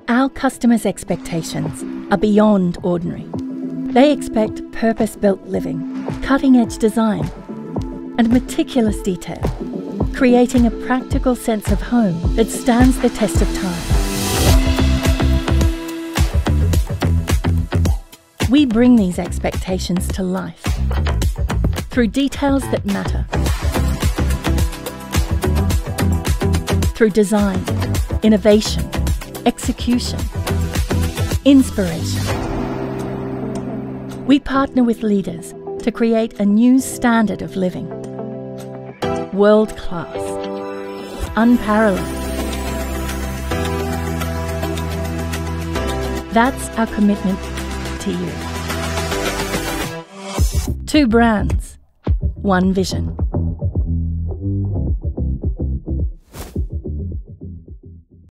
Our customers' expectations are beyond ordinary. They expect purpose-built living, cutting-edge design, and meticulous detail, creating a practical sense of home that stands the test of time. We bring these expectations to life through details that matter, through design, innovation, execution, inspiration. We partner with leaders to create a new standard of living. World-class, unparalleled. That's our commitment to you. 2 brands, 1 vision.